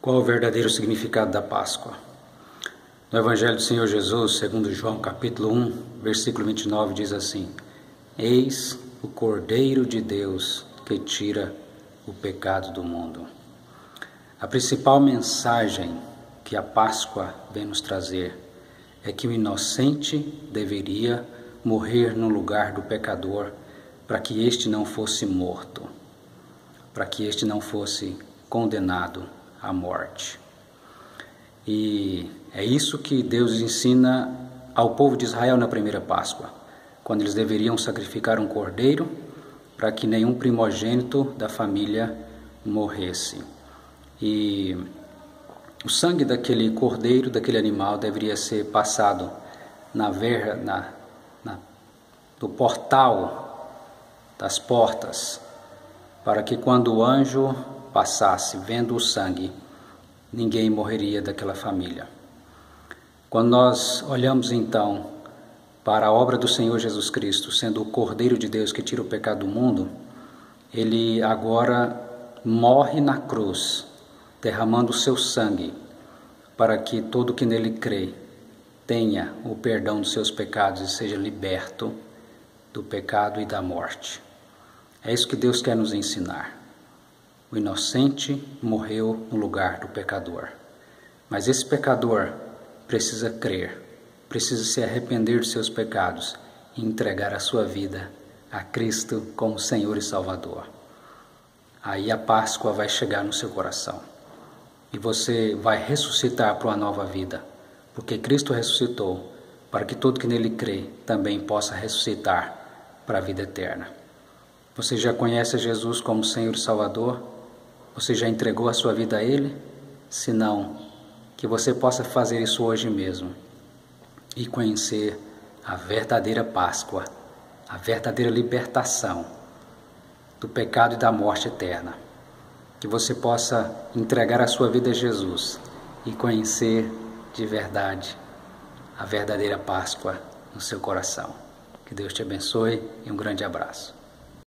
Qual o verdadeiro significado da Páscoa? No Evangelho do Senhor Jesus, segundo João, capítulo 1, versículo 29, diz assim: Eis o Cordeiro de Deus que tira o pecado do mundo. A principal mensagem que a Páscoa vem nos trazer é que o inocente deveria morrer no lugar do pecador para que este não fosse morto, para que este não fosse condenado à morte. E é isso que Deus ensina ao povo de Israel na primeira Páscoa, quando eles deveriam sacrificar um cordeiro para que nenhum primogênito da família morresse. E o sangue daquele cordeiro, daquele animal, deveria ser passado do portal das portas, para que quando o anjo passasse vendo o sangue, ninguém morreria daquela família. Quando nós olhamos então para a obra do Senhor Jesus Cristo, sendo o Cordeiro de Deus que tira o pecado do mundo, ele agora morre na cruz, derramando o seu sangue, para que todo que nele crê tenha o perdão dos seus pecados e seja liberto do pecado e da morte. É isso que Deus quer nos ensinar. O inocente morreu no lugar do pecador. Mas esse pecador precisa crer, precisa se arrepender dos seus pecados e entregar a sua vida a Cristo como Senhor e Salvador. Aí a Páscoa vai chegar no seu coração e você vai ressuscitar para uma nova vida, porque Cristo ressuscitou para que todo que nele crê também possa ressuscitar para a vida eterna. Você já conhece Jesus como Senhor e Salvador? Você já entregou a sua vida a Ele? Se não, que você possa fazer isso hoje mesmo e conhecer a verdadeira Páscoa, a verdadeira libertação do pecado e da morte eterna. Que você possa entregar a sua vida a Jesus e conhecer de verdade a verdadeira Páscoa no seu coração. Que Deus te abençoe e um grande abraço.